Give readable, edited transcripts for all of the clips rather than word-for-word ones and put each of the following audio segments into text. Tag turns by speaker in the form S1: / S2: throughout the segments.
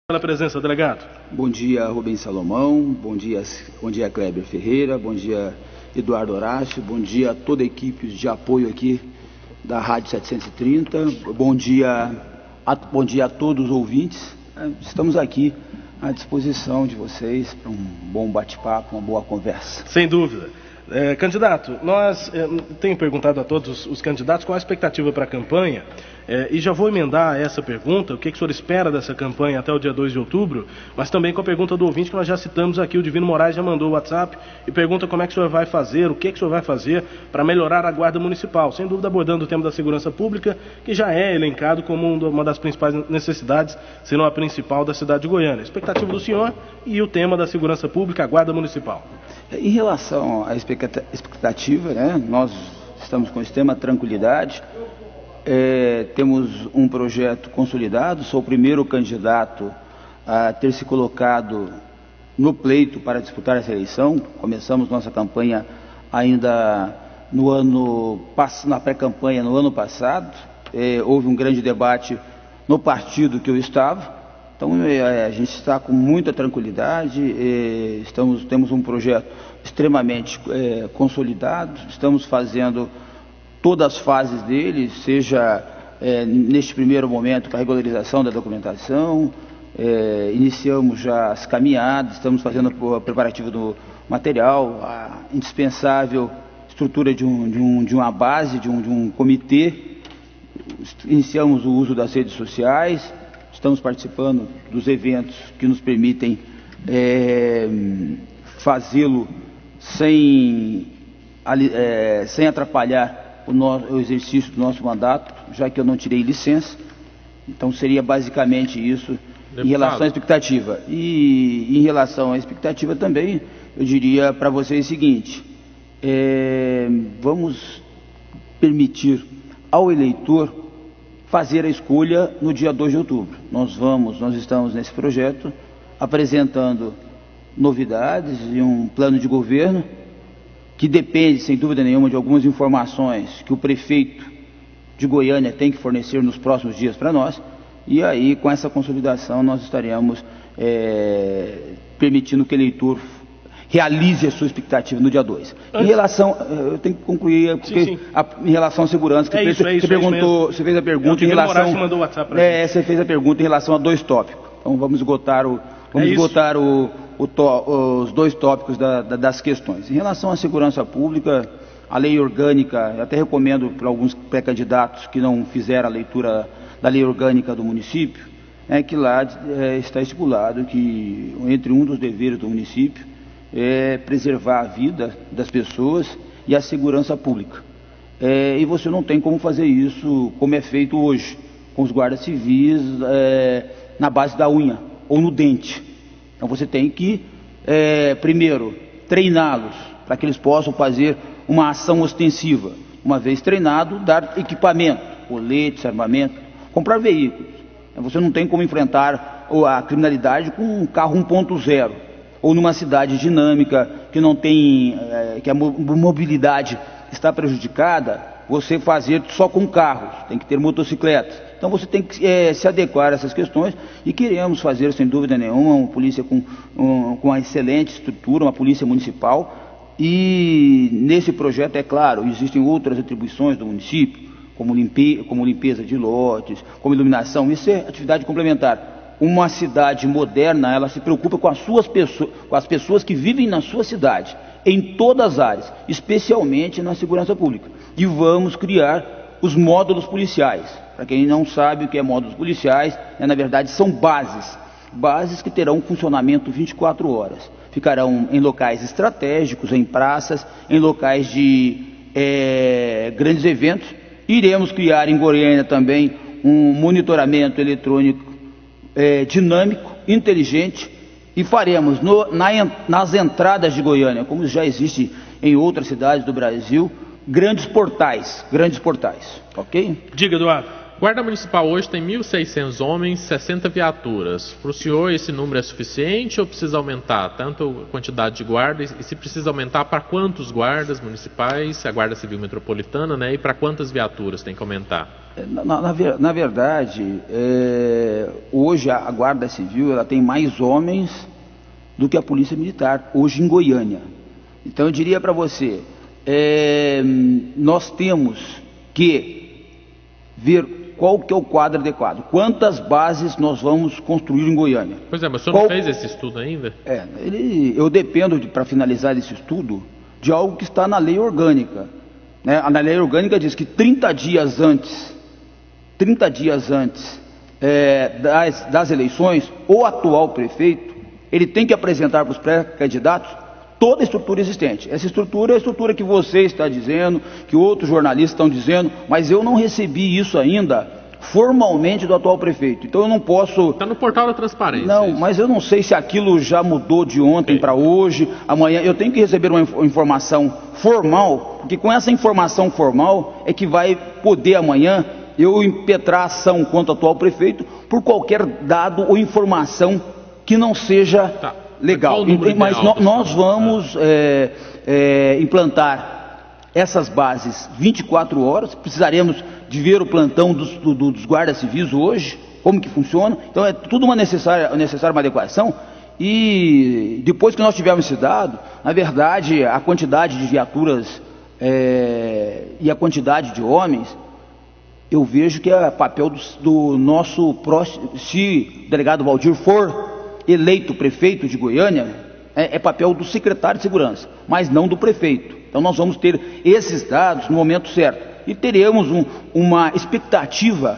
S1: Pela presença, delegado.
S2: Bom dia, Rubens Salomão, bom dia Kleber Ferreira, bom dia Eduardo Horácio, bom dia a toda a equipe de apoio aqui da Rádio 730, bom dia a todos os ouvintes. Estamos aqui à disposição de vocês para um bom bate-papo, uma boa conversa.
S1: Sem dúvida. Candidato, tenho perguntado a todos os candidatos qual a expectativa para a campanha, e já vou emendar essa pergunta, o que o senhor espera dessa campanha até o dia 2 de outubro, mas também com a pergunta do ouvinte que nós já citamos aqui, o Divino Moraes já mandou o WhatsApp e pergunta como é que o senhor vai fazer, o que o senhor vai fazer para melhorar a Guarda Municipal, sem dúvida abordando o tema da segurança pública, que já é elencado como uma das principais necessidades, se não a principal da cidade de Goiânia. A expectativa do senhor e o tema da segurança pública, a Guarda Municipal.
S2: Em relação à expectativa, nós estamos com extrema tranquilidade, temos um projeto consolidado, sou o primeiro candidato a ter se colocado no pleito para disputar essa eleição. Começamos nossa campanha ainda na pré-campanha no ano passado, houve um grande debate no partido que eu estava. Então a gente está com muita tranquilidade, temos um projeto extremamente consolidado, estamos fazendo todas as fases dele, seja neste primeiro momento com a regularização da documentação, iniciamos já as caminhadas, estamos fazendo o preparativo do material, a indispensável estrutura de uma base, de um comitê, iniciamos o uso das redes sociais. Estamos participando dos eventos que nos permitem fazê-lo sem atrapalhar o exercício do nosso mandato, já que eu não tirei licença. Então seria basicamente isso. Deputado. Em relação à expectativa. E em relação à expectativa também, eu diria para vocês o seguinte, vamos permitir ao eleitor fazer a escolha no dia 2 de outubro. Nós estamos nesse projeto apresentando novidades e um plano de governo que depende, sem dúvida nenhuma, de algumas informações que o prefeito de Goiânia tem que fornecer nos próximos dias para nós, e aí com essa consolidação nós estaremos permitindo que o eleitor realize a sua expectativa no dia 2. Em relação, eu tenho que concluir, porque sim. Em relação à segurança, você fez a pergunta em relação, você fez a pergunta em relação a dois tópicos. Então vamos esgotar os dois tópicos das questões. Em relação à segurança pública, a lei orgânica, eu até recomendo para alguns pré-candidatos que não fizeram a leitura da lei orgânica do município, que lá está estipulado que entre um dos deveres do município preservar a vida das pessoas e a segurança pública. E você não tem como fazer isso como é feito hoje, com os guardas civis na base da unha ou no dente. Então você tem que, primeiro, treiná-los para que eles possam fazer uma ação ostensiva. Uma vez treinado, dar equipamento, coletes, armamento, comprar veículos. Você não tem como enfrentar a criminalidade com um carro 1.0. ou numa cidade dinâmica, que não tem, que a mobilidade está prejudicada, você fazer só com carros, tem que ter motocicletas. Então você tem que se adequar a essas questões, e queremos fazer, sem dúvida nenhuma, uma polícia com uma excelente estrutura, uma polícia municipal, e nesse projeto, é claro, existem outras atribuições do município, como limpeza de lotes, como iluminação, isso é atividade complementar. Uma cidade moderna, ela se preocupa com as pessoas que vivem na sua cidade, em todas as áreas, especialmente na segurança pública. E vamos criar os módulos policiais. Para quem não sabe o que é módulos policiais, na verdade são bases que terão funcionamento 24 horas. Ficarão em locais estratégicos, em praças, em locais de grandes eventos. Iremos criar em Goiânia também um monitoramento eletrônico dinâmico, inteligente, e faremos nas entradas de Goiânia, como já existe em outras cidades do Brasil, grandes portais, ok?
S1: Diga, Eduardo.
S3: Guarda Municipal hoje tem 1.600 homens, 60 viaturas. Para o senhor esse número é suficiente ou precisa aumentar? Tanto a quantidade de guardas, e se precisa aumentar, para quantos guardas municipais, a Guarda Civil Metropolitana, né? E para quantas viaturas tem que aumentar?
S2: Na verdade, hoje a Guarda Civil ela tem mais homens do que a Polícia Militar, hoje em Goiânia. Então eu diria para você, nós temos que ver qual que é o quadro adequado, quantas bases nós vamos construir em Goiânia.
S3: Pois é, mas o senhor não fez esse estudo ainda?
S2: Eu dependo, para finalizar esse estudo, de algo que está na lei orgânica. Né? Na lei orgânica diz que 30 dias antes das eleições, o atual prefeito, ele tem que apresentar para os pré-candidatos toda a estrutura existente. Essa estrutura é a estrutura que você está dizendo, que outros jornalistas estão dizendo, mas eu não recebi isso ainda formalmente do atual prefeito. Então eu não posso...
S3: Está no portal da transparência.
S2: Não, mas eu não sei se aquilo já mudou de ontem para hoje, amanhã. Eu tenho que receber uma informação formal, porque com essa informação formal é que vai poder amanhã eu impetrar ação contra o atual prefeito por qualquer dado ou informação que não seja... legal, mas nós vamos implantar essas bases 24 horas, precisaremos de ver o plantão dos guardas civis hoje, como que funciona, então é tudo necessária uma adequação, e depois que nós tivermos esse dado, na verdade, a quantidade de viaturas e a quantidade de homens, eu vejo que é papel do nosso próximo, se o delegado Valdir for eleito prefeito de Goiânia, é papel do secretário de segurança, mas não do prefeito. Então nós vamos ter esses dados no momento certo e teremos uma expectativa,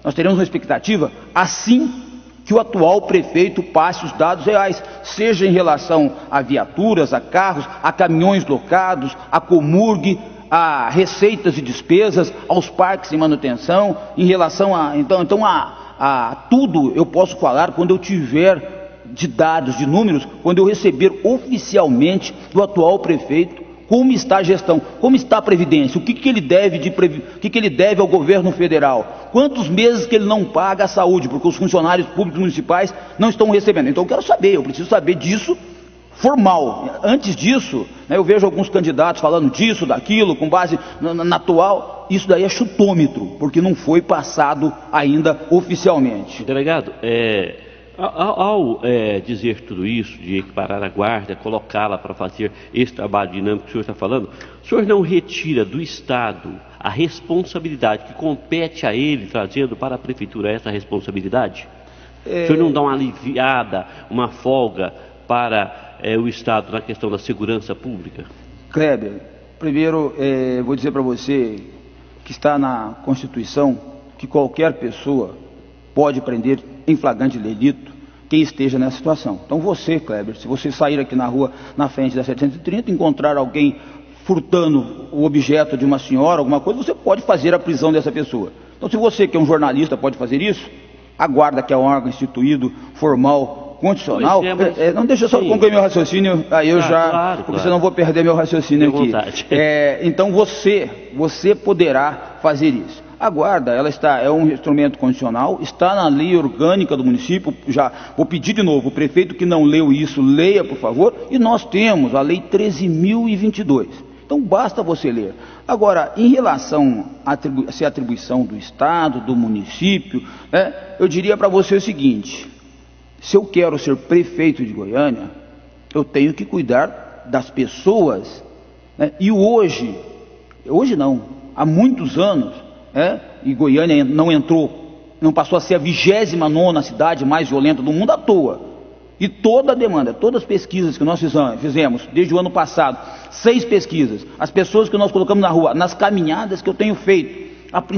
S2: assim que o atual prefeito passe os dados reais, seja em relação a viaturas, a carros, a caminhões locados, a Comurg, a receitas e despesas, aos parques em manutenção, em relação então a tudo eu posso falar quando eu tiver de dados, de números, quando eu receber oficialmente do atual prefeito como está a gestão, como está a Previdência, o que ele deve ao governo federal, quantos meses que ele não paga a saúde, porque os funcionários públicos municipais não estão recebendo. Então eu quero saber, eu preciso saber disso formal. Antes disso, eu vejo alguns candidatos falando disso, daquilo, com base na atual, isso daí é chutômetro, porque não foi passado ainda oficialmente.
S4: Delegado, ao dizer tudo isso, de equiparar a guarda, colocá-la para fazer esse trabalho dinâmico que o senhor está falando, o senhor não retira do Estado a responsabilidade que compete a ele, trazendo para a Prefeitura essa responsabilidade? O senhor não dá uma aliviada, uma folga para o Estado na questão da segurança pública?
S2: Kleber, primeiro vou dizer para você que está na Constituição que qualquer pessoa pode prender em flagrante delito quem esteja nessa situação. Então você, Kleber, se você sair aqui na rua, na frente da 730, encontrar alguém furtando o objeto de uma senhora, alguma coisa, você pode fazer a prisão dessa pessoa. Então se você que é um jornalista pode fazer isso, a guarda, que é um órgão instituído, formal, condicional, não deixa eu só concluir meu raciocínio, aí eu porque senão eu vou perder meu raciocínio aqui. Então você poderá fazer isso. A guarda, é um instrumento condicional, está na lei orgânica do município, já vou pedir de novo, o prefeito que não leu isso, leia por favor, e nós temos a lei 13.022, então basta você ler. Agora, em relação a ser atribuição do Estado, do município, eu diria para você o seguinte, se eu quero ser prefeito de Goiânia, eu tenho que cuidar das pessoas, e hoje não, há muitos anos, e Goiânia não passou a ser a 29ª cidade mais violenta do mundo à toa. E toda a demanda, todas as pesquisas que nós fizemos desde o ano passado, 6 pesquisas, as pessoas que nós colocamos na rua, nas caminhadas que eu tenho feito,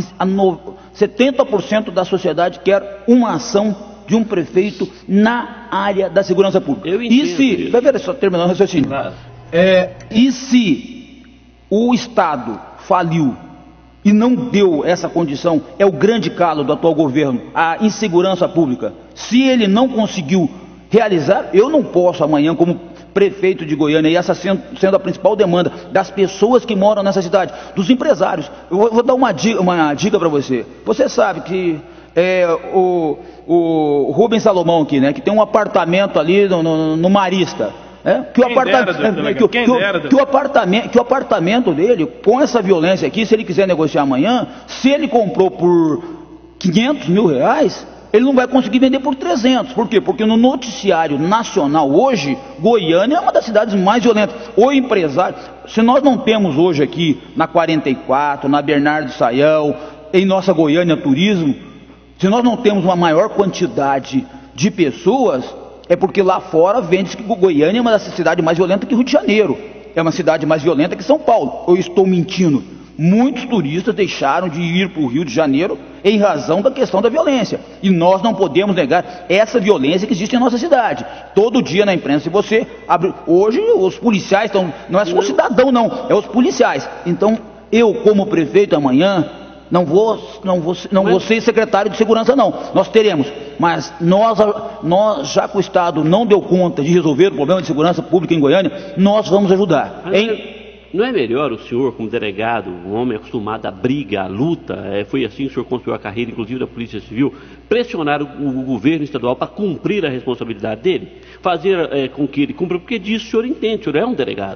S2: 70% da sociedade quer uma ação de um prefeito na área da segurança pública.
S4: Eu entendo.
S2: Vai ver, só terminando o raciocínio.
S4: Claro.
S2: E se o Estado faliu e não deu essa condição, é o grande calo do atual governo, a insegurança pública. Se ele não conseguiu realizar, eu não posso amanhã, como prefeito de Goiânia, e essa sendo a principal demanda das pessoas que moram nessa cidade, dos empresários. Eu vou dar uma dica para você. Você sabe que o Rubens Salomão aqui, né, que tem um apartamento ali no Marista, que o apartamento dele, com essa violência aqui, se ele quiser negociar amanhã, se ele comprou por 500 mil reais, ele não vai conseguir vender por 300. Por quê? Porque no noticiário nacional hoje, Goiânia é uma das cidades mais violentas. O empresário, se nós não temos hoje aqui na 44, na Bernardo Sayão, em nossa Goiânia Turismo, se nós não temos uma maior quantidade de pessoas, é porque lá fora vende-se que Goiânia é uma das cidades mais violentas que Rio de Janeiro, é uma cidade mais violenta que São Paulo. Eu estou mentindo? Muitos turistas deixaram de ir para o Rio de Janeiro em razão da questão da violência, e nós não podemos negar essa violência que existe em nossa cidade. Todo dia na imprensa, se você abre, hoje os policiais estão, não é só o cidadão não, é os policiais. Então eu, como prefeito, amanhã não vou ser secretário de segurança não, nós teremos, mas nós já que o Estado não deu conta de resolver o problema de segurança pública em Goiânia, nós vamos ajudar.
S4: Não é melhor o senhor, como delegado, um homem acostumado à briga, à luta, foi assim que o senhor construiu a carreira, inclusive da Polícia Civil, pressionar o governo estadual para cumprir a responsabilidade dele? Fazer com que ele cumpra, porque disso o senhor entende, o senhor é um delegado.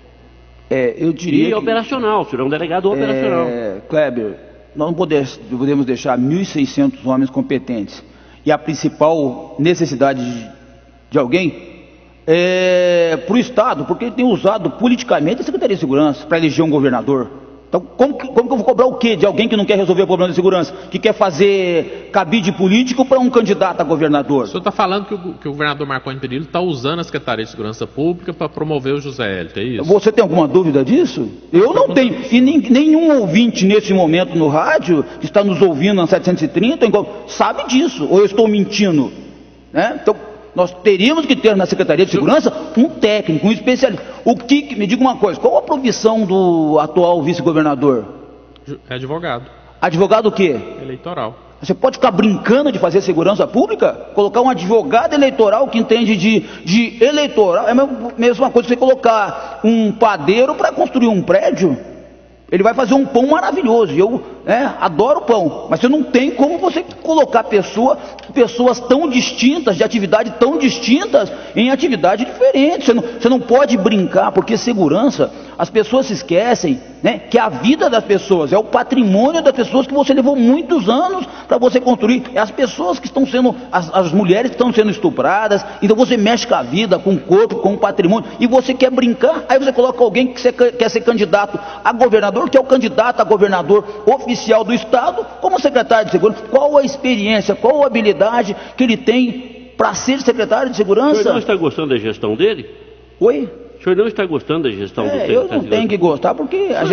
S2: Eu diria
S4: e operacional, o senhor é um delegado operacional.
S2: Kleber, nós não podemos deixar 1.600 homens competentes, e a principal necessidade de alguém para o Estado, porque ele tem usado politicamente a Secretaria de Segurança para eleger um governador. Então, como que eu vou cobrar o quê de alguém que não quer resolver o problema de segurança, que quer fazer cabide político para um candidato a governador?
S3: O senhor está falando que o governador Marconi Perillo está usando a Secretaria de Segurança Pública para promover o José Hélito, é isso?
S2: Você tem alguma dúvida disso? Eu não tenho, e nenhum ouvinte nesse momento no rádio, que está nos ouvindo na 730, sabe disso, ou eu estou mentindo, né? Então, nós teríamos que ter na Secretaria de Segurança um técnico, um especialista. Me diga uma coisa, qual a profissão do atual vice-governador?
S3: É advogado. Advogado o
S2: quê?
S3: Eleitoral.
S2: Você pode ficar brincando de fazer segurança pública? Colocar um advogado eleitoral que entende de eleitoral, é a mesma coisa que você colocar um padeiro para construir um prédio. Ele vai fazer um pão maravilhoso, eu adoro pão, mas você não tem como você colocar pessoas tão distintas, de atividade tão distintas, em atividade diferente. Você não pode brincar, porque segurança, as pessoas se esquecem, né, que a vida das pessoas é o patrimônio das pessoas que você levou muitos anos para você construir. É as pessoas que estão sendo, as mulheres que estão sendo estupradas, então você mexe com a vida, com o corpo, com o patrimônio, e você quer brincar, aí você coloca alguém que quer ser candidato a governador, que é o candidato a governador oficial do Estado, como secretário de Segurança. Qual a experiência, qual a habilidade que ele tem para ser secretário de Segurança?
S4: O senhor não está gostando da gestão dele?
S2: Oi?
S4: O senhor não está gostando da gestão do secretário?
S2: Eu não tenho que gostar, porque a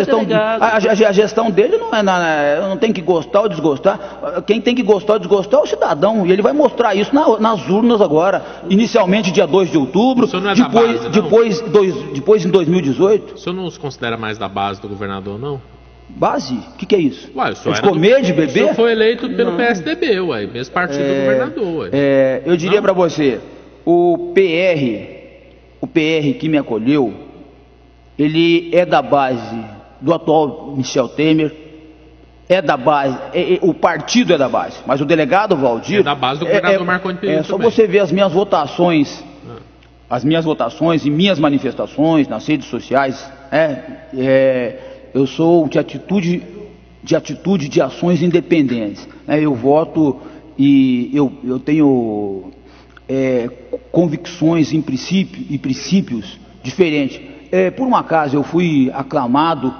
S2: gestão dele não eu não tenho que gostar ou desgostar. Quem tem que gostar ou desgostar é o cidadão, e ele vai mostrar isso nas urnas agora, inicialmente dia 2 de outubro, depois em 2018.
S3: O senhor não se considera mais da base do governador, não?
S2: Base? O que é isso?
S3: Ué, o senhor
S2: de comer, de beber? O
S3: senhor foi eleito pelo PSDB, mesmo partido do governador.
S2: Eu diria para você, o PR que me acolheu, ele é da base do atual Michel Temer, é da base, o partido é da base, mas o delegado Valdir...
S3: É da base do governador Marconi Perillo
S2: só também. Você ver as minhas votações, e minhas manifestações nas redes sociais, eu sou de atitude de ações independentes, eu voto e eu tenho convicções em princípios diferentes. Por um acaso eu fui aclamado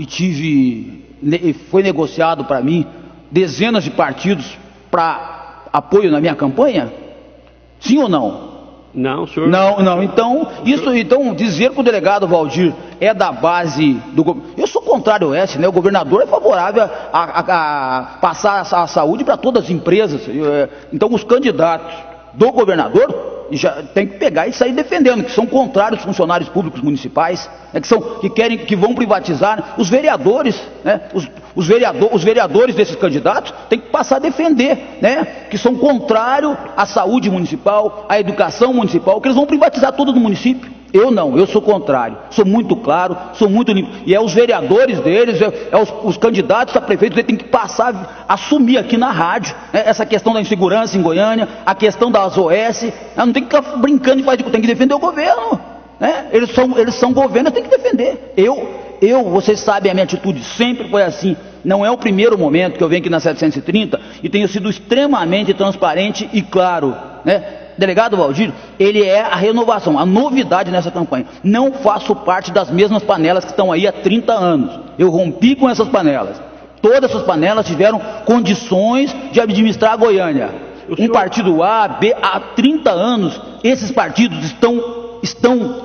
S2: e foi negociado para mim dezenas de partidos para apoio na minha campanha? Sim ou não?
S4: Não, senhor.
S2: Não. Então dizer que o delegado Valdir é da base do governo. Eu sou contrário a esse, né? O governador é favorável a passar a saúde para todas as empresas. Então os candidatos do governador já tem que pegar e sair defendendo, que são contrários aos funcionários públicos municipais, que vão privatizar. Os vereadores, né? Os vereadores desses candidatos têm que passar a defender, né? Que são contrários à saúde municipal, à educação municipal, que eles vão privatizar tudo no município. Eu não, eu sou contrário, sou muito claro, sou muito limpo. E é os vereadores deles, os candidatos a prefeitos, eles têm que passar, assumir aqui na rádio, né, essa questão da insegurança em Goiânia, a questão das OS, não tem que ficar brincando de fazer, tem que defender o governo, né? Eles são governo, tem que defender. Vocês sabem, a minha atitude sempre foi assim. Não é o primeiro momento que eu venho aqui na 730 e tenho sido extremamente transparente e claro, né? Delegado Valdir, ele é a renovação, a novidade nessa campanha. Não faço parte das mesmas panelas que estão aí há 30 anos. Eu rompi com essas panelas. Todas essas panelas tiveram condições de administrar a Goiânia. Um partido A, B, há 30 anos, esses partidos estão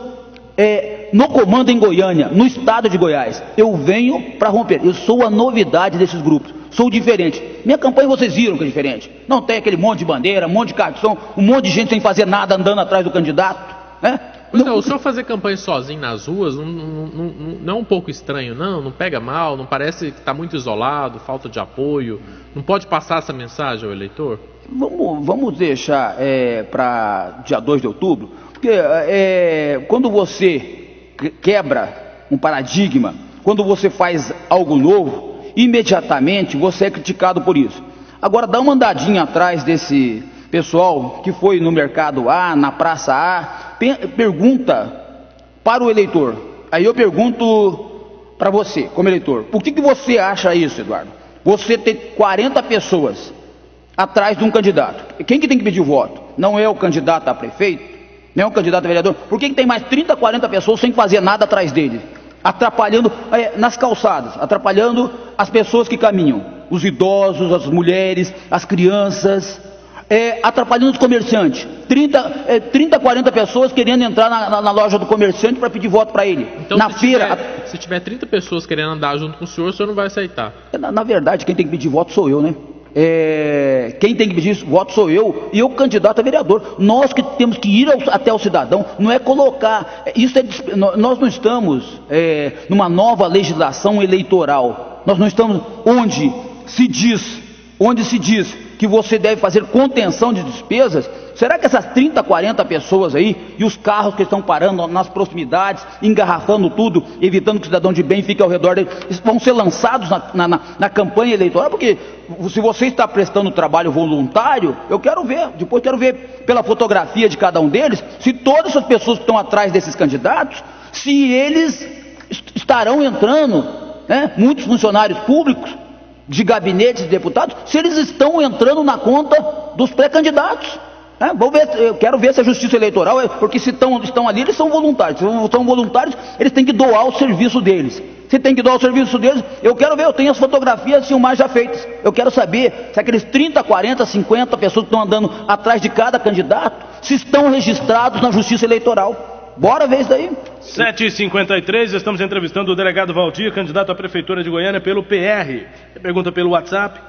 S2: no comando em Goiânia, no estado de Goiás. Eu venho para romper. Eu sou a novidade desses grupos. Sou diferente. Minha campanha vocês viram que é diferente. Não tem aquele monte de bandeira, um monte de cartão, um monte de gente sem fazer nada andando atrás do candidato, né?
S3: Não, o senhor fazer campanha sozinho nas ruas não é um pouco estranho, não? Não pega mal? Não parece que está muito isolado, falta de apoio? Não pode passar essa mensagem ao eleitor?
S2: Vamos deixar para dia 2 de outubro, porque quando você quebra um paradigma, quando você faz algo novo, imediatamente você é criticado por isso. Agora dá uma andadinha atrás desse pessoal que foi no mercado A, na praça A, pergunta para o eleitor. Aí eu pergunto para você, como eleitor, por que você acha isso, Eduardo? Você ter 40 pessoas atrás de um candidato. Quem que tem que pedir o voto? Não é o candidato a prefeito? Não é o candidato a vereador? Por que tem mais 30, 40 pessoas sem fazer nada atrás dele? Atrapalhando nas calçadas, atrapalhando as pessoas que caminham, os idosos, as mulheres, as crianças, atrapalhando os comerciantes. 30, 40 pessoas querendo entrar na loja do comerciante para pedir voto para ele.
S3: Então,
S2: na feira.
S3: Se tiver 30 pessoas querendo andar junto com o senhor não vai aceitar.
S2: Na verdade, quem tem que pedir voto sou eu, né? Quem tem que pedir voto sou eu e o candidato a vereador. Nós que temos que ir até o cidadão, não é colocar. Nós não estamos numa nova legislação eleitoral. Nós não estamos onde se diz que você deve fazer contenção de despesas. Será que essas 30, 40 pessoas aí e os carros que estão parando nas proximidades, engarrafando tudo, evitando que o cidadão de bem fique ao redor dele, vão ser lançados na campanha eleitoral? Porque se você está prestando trabalho voluntário, depois quero ver pela fotografia de cada um deles, se todas essas pessoas que estão atrás desses candidatos, se eles estarão entrando, né, muitos funcionários públicos, de gabinetes de deputados, se eles estão entrando na conta dos pré-candidatos. Eu quero ver se a justiça eleitoral, porque se estão ali, eles são voluntários. Se são voluntários, eles têm que doar o serviço deles. Se tem que doar o serviço deles, eu quero ver, eu tenho as fotografias filmagens já feitas. Eu quero saber se aqueles 30, 40, 50 pessoas que estão andando atrás de cada candidato, se estão registrados na justiça eleitoral. Bora ver isso daí.
S1: 7h53, estamos entrevistando o delegado Valdir, candidato à Prefeitura de Goiânia pelo PR. Pergunta pelo WhatsApp,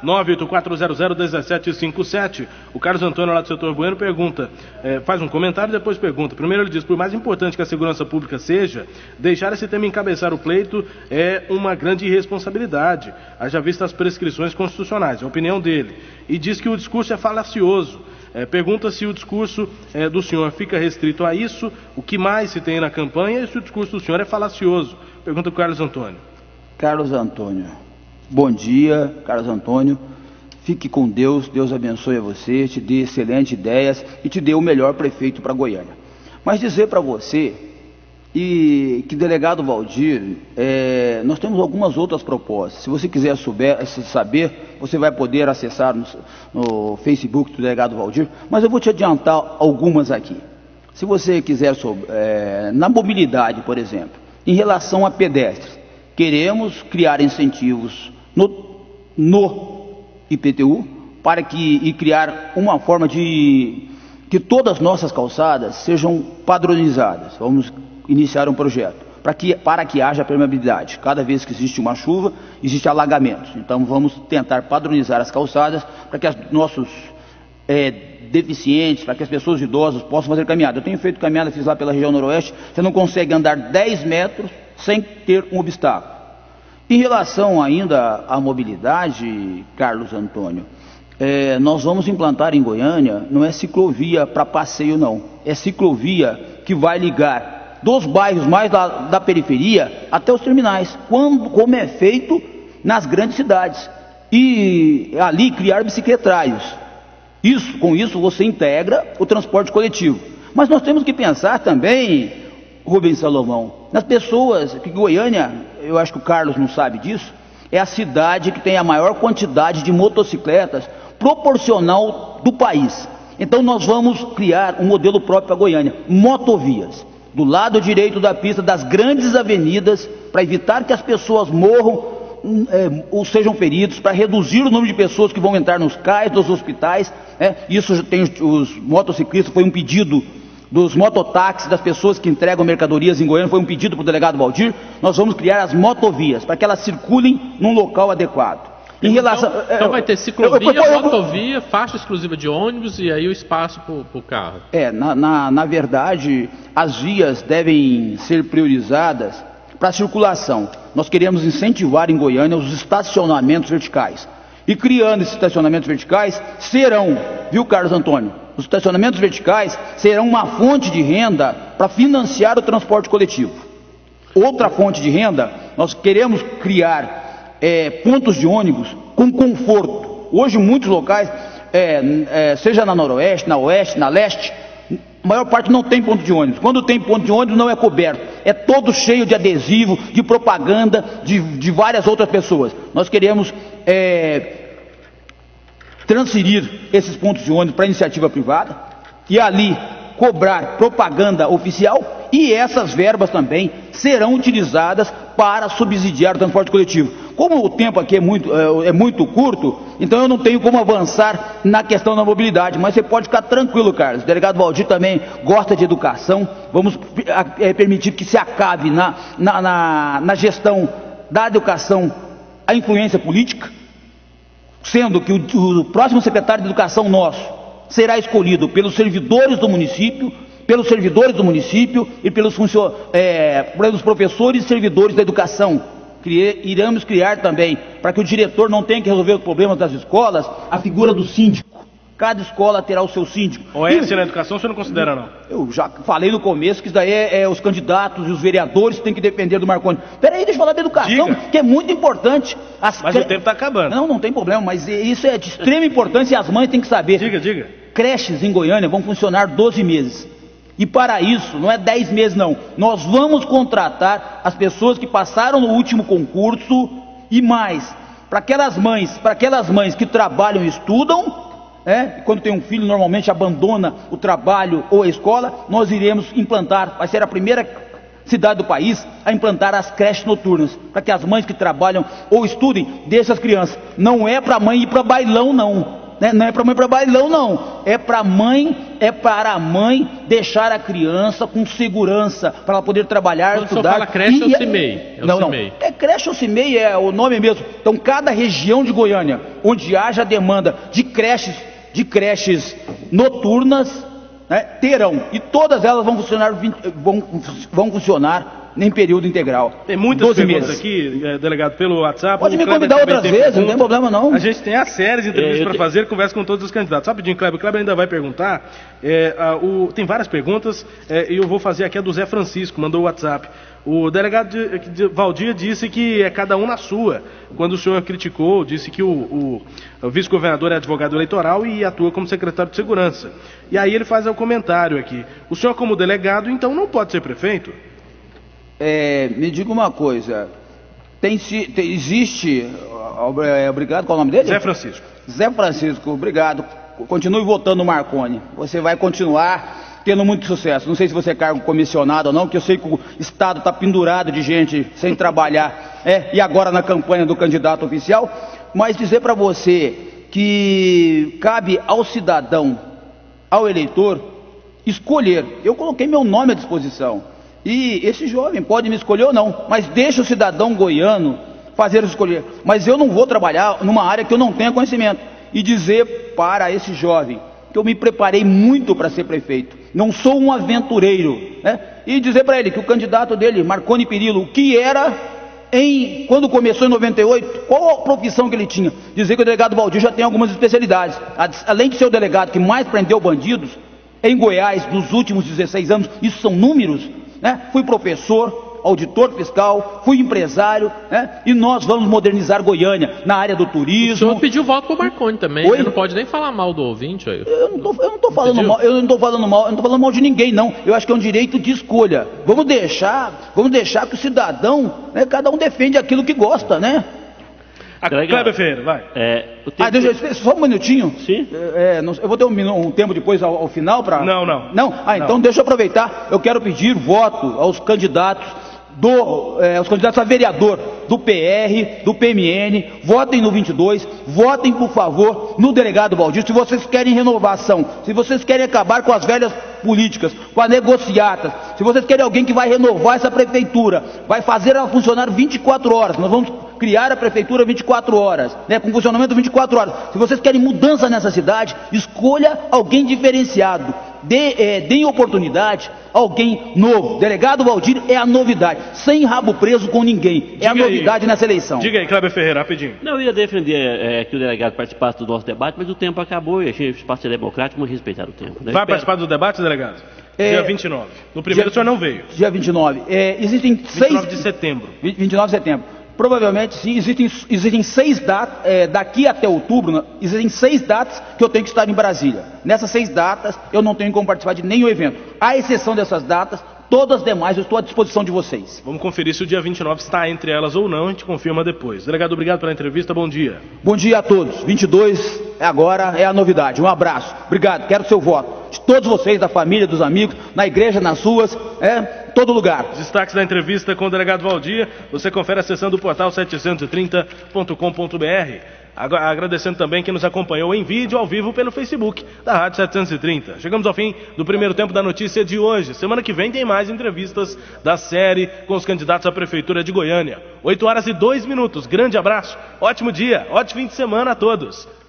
S1: 984001757. O Carlos Antônio, lá do setor Bueno, pergunta, faz um comentário e depois pergunta. Primeiro ele diz, por mais importante que a segurança pública seja, deixar esse tema encabeçar o pleito é uma grande irresponsabilidade, haja vista as prescrições constitucionais, é a opinião dele. E diz que o discurso é falacioso. Pergunta se o discurso do senhor fica restrito a isso, o que mais se tem na campanha, e se o discurso do senhor é falacioso. Pergunta para o Carlos Antônio.
S2: Carlos Antônio, bom dia, Carlos Antônio. Fique com Deus, Deus abençoe a você, te dê excelentes ideias e te dê o melhor prefeito para Goiânia. Mas dizer para você que delegado Valdir, nós temos algumas outras propostas. Se você quiser saber, você vai poder acessar no Facebook do delegado Valdir, mas eu vou te adiantar algumas aqui. Se você quiser, na mobilidade, por exemplo, em relação a pedestres, queremos criar incentivos no IPTU e criar uma forma de que todas as nossas calçadas sejam padronizadas. Vamos iniciar um projeto para que haja permeabilidade. Cada vez que existe uma chuva, existe alagamentos. Então vamos tentar padronizar as calçadas para que os nossos deficientes, para que as pessoas idosas possam fazer caminhada. Eu tenho feito caminhada, fiz lá pela região noroeste, você não consegue andar 10 metros sem ter um obstáculo. Em relação ainda à mobilidade, Carlos Antônio, nós vamos implantar em Goiânia, não é ciclovia para passeio não, é ciclovia que vai ligar dos bairros mais da periferia até os terminais, como é feito nas grandes cidades. E ali criar bicicletários. Com isso você integra o transporte coletivo. Mas nós temos que pensar também, Rubens Salomão, nas pessoas, que Goiânia, eu acho que o Carlos não sabe disso, é a cidade que tem a maior quantidade de motocicletas proporcional do país. Então nós vamos criar um modelo próprio para Goiânia, motovias, do lado direito da pista das grandes avenidas, para evitar que as pessoas morram ou sejam feridos, para reduzir o número de pessoas que vão entrar nos CAIs, nos hospitais. Isso tem os motociclistas, foi um pedido dos mototáxis, das pessoas que entregam mercadorias em Goiânia, foi um pedido para o delegado Valdir. Nós vamos criar as motovias, para que elas circulem num local adequado.
S3: Então vai ter ciclovia, motovia, faixa exclusiva de ônibus e aí o espaço para o carro.
S2: Na verdade, as vias devem ser priorizadas para a circulação. Nós queremos incentivar em Goiânia os estacionamentos verticais. E criando esses estacionamentos verticais, serão, viu, Carlos Antônio? Os estacionamentos verticais serão uma fonte de renda para financiar o transporte coletivo. Outra fonte de renda, nós queremos criar pontos de ônibus com conforto. Hoje, muitos locais, seja na Noroeste, na Oeste, na Leste, a maior parte não tem ponto de ônibus. Quando tem ponto de ônibus, não é coberto. É todo cheio de adesivo, de propaganda, de várias outras pessoas. Nós queremos transferir esses pontos de ônibus para a iniciativa privada e ali cobrar propaganda oficial, e essas verbas também serão utilizadas para subsidiar o transporte coletivo. Como o tempo aqui é muito curto, então eu não tenho como avançar na questão da mobilidade, mas você pode ficar tranquilo, Carlos. O delegado Valdir também gosta de educação. Vamos permitir que se acabe na gestão da educação a influência política, sendo que o próximo secretário de educação nosso será escolhido pelos servidores do município, e pelos professores e servidores da educação. Iremos criar também, para que o diretor não tenha que resolver os problemas das escolas, a figura do síndico. Cada escola terá o seu síndico.
S1: OS na educação você não considera, não?
S2: Eu já falei no começo que isso daí os candidatos e os vereadores têm que depender do Marconi. Peraí, deixa eu falar da educação,
S1: Diga.
S2: Que é muito importante.
S1: Mas o tempo está acabando.
S2: Não tem problema, mas isso é de extrema importância e as mães têm que saber.
S1: Diga.
S2: Creches em Goiânia vão funcionar 12 meses. E para isso, não é 10 meses não, nós vamos contratar as pessoas que passaram no último concurso e mais, para aquelas mães que trabalham e estudam, quando tem um filho normalmente abandona o trabalho ou a escola, nós iremos implantar, vai ser a primeira cidade do país a implantar as creches noturnas, para que as mães que trabalham ou estudem deixem as crianças. Não é para a mãe ir para bailão não. Não é para a mãe para bailão, não. É para a mãe deixar a criança com segurança, para ela poder trabalhar,
S3: quando
S2: estudar.
S3: Fala creche ou CIMEI?
S2: Não. Creche ou CIMEI é o nome mesmo. Então, cada região de Goiânia, onde haja demanda de creches noturnas, terão. E todas elas vão funcionar em período integral.
S1: Tem muitas perguntas aqui, delegado, pelo WhatsApp.
S2: Pode me convidar outras vezes, não tem problema não.
S1: A gente tem as séries de entrevistas para fazer, conversa com todos os candidatos. Rapidinho, Kleber. O Kleber ainda vai perguntar. Tem várias perguntas e eu vou fazer aqui a do Zé Francisco, mandou o WhatsApp. O delegado Valdir disse que é cada um na sua. Quando o senhor criticou, disse que o vice-governador é advogado eleitoral e atua como secretário de segurança. E aí ele faz o comentário aqui. O senhor, como delegado, então não pode ser prefeito?
S2: Me diga uma coisa, existe, obrigado, qual é o nome dele?
S1: Zé Francisco.
S2: Zé Francisco, obrigado, continue votando no Marconi, você vai continuar tendo muito sucesso. Não sei se você é cargo comissionado ou não, porque eu sei que o Estado está pendurado de gente sem trabalhar, e agora na campanha do candidato oficial, mas dizer para você que cabe ao cidadão, ao eleitor, escolher. Eu coloquei meu nome à disposição. E esse jovem pode me escolher ou não, mas deixa o cidadão goiano fazer escolher. Mas eu não vou trabalhar numa área que eu não tenha conhecimento. E dizer para esse jovem que eu me preparei muito para ser prefeito, não sou um aventureiro, E dizer para ele que o candidato dele, Marconi Perillo, o que era quando começou em 98, qual a profissão que ele tinha? Dizer que o delegado Valdir já tem algumas especialidades. Além de ser o delegado que mais prendeu bandidos em Goiás nos últimos 16 anos, isso são números. né? Fui professor, auditor fiscal, fui empresário, né? E nós vamos modernizar Goiânia na área do turismo.
S3: O senhor pediu voto pro Marconi também,
S2: Oi?
S3: ele não pode nem falar mal do ouvinte aí.
S2: Eu não tô falando mal, eu não tô falando mal de ninguém, não. Eu acho que é um direito de escolha. Vamos deixar que o cidadão, né, cada um defende aquilo que gosta, né?
S1: Kleber Ferreira, vai.
S2: Deixa eu só um minutinho.
S4: Sim.
S2: Eu vou ter um tempo depois ao final para.
S1: Não.
S2: Não? Então deixa eu aproveitar. Eu quero pedir voto aos candidatos aos candidatos a vereador do PR, do PMN. Votem no 22. Votem, por favor, no delegado Valdir. Se vocês querem renovação, se vocês querem acabar com as velhas políticas, com as negociatas, se vocês querem alguém que vai renovar essa prefeitura, vai fazer ela funcionar 24 horas. Nós vamos criar a prefeitura 24 horas, né, com funcionamento 24 horas. Se vocês querem mudança nessa cidade, escolha alguém diferenciado. Deem oportunidade a alguém novo. Delegado Valdir é a novidade, sem rabo preso com ninguém. É a novidade nessa eleição.
S1: Diga aí, Kleber Ferreira, rapidinho.
S4: Não, eu ia defender que o delegado participasse do nosso debate, mas o tempo acabou e achei espaço democrático, vamos respeitar o tempo.
S1: Vai participar do debate, delegado? Dia 29. No primeiro o senhor não veio.
S2: Dia 29. Existem
S1: 29 de setembro.
S2: 29 de setembro. Provavelmente, sim, existem 6 datas, daqui até outubro, existem 6 datas que eu tenho que estar em Brasília. Nessas 6 datas, eu não tenho como participar de nenhum evento. À exceção dessas datas, todas as demais eu estou à disposição de vocês.
S1: Vamos conferir se o dia 29 está entre elas ou não, a gente confirma depois. Delegado, obrigado pela entrevista, bom dia.
S2: Bom dia a todos. 22 agora é a novidade. Um abraço. Obrigado, quero seu voto. De todos vocês, da família, dos amigos, na igreja, nas ruas, todo lugar.
S1: Destaques da entrevista com o delegado Valdir, você confere acessando o portal 730.com.br. Agradecendo também quem nos acompanhou em vídeo ao vivo pelo Facebook da Rádio 730. Chegamos ao fim do primeiro tempo da notícia de hoje. Semana que vem tem mais entrevistas da série com os candidatos à Prefeitura de Goiânia. 8 horas e 2 minutos. Grande abraço, ótimo dia, ótimo fim de semana a todos.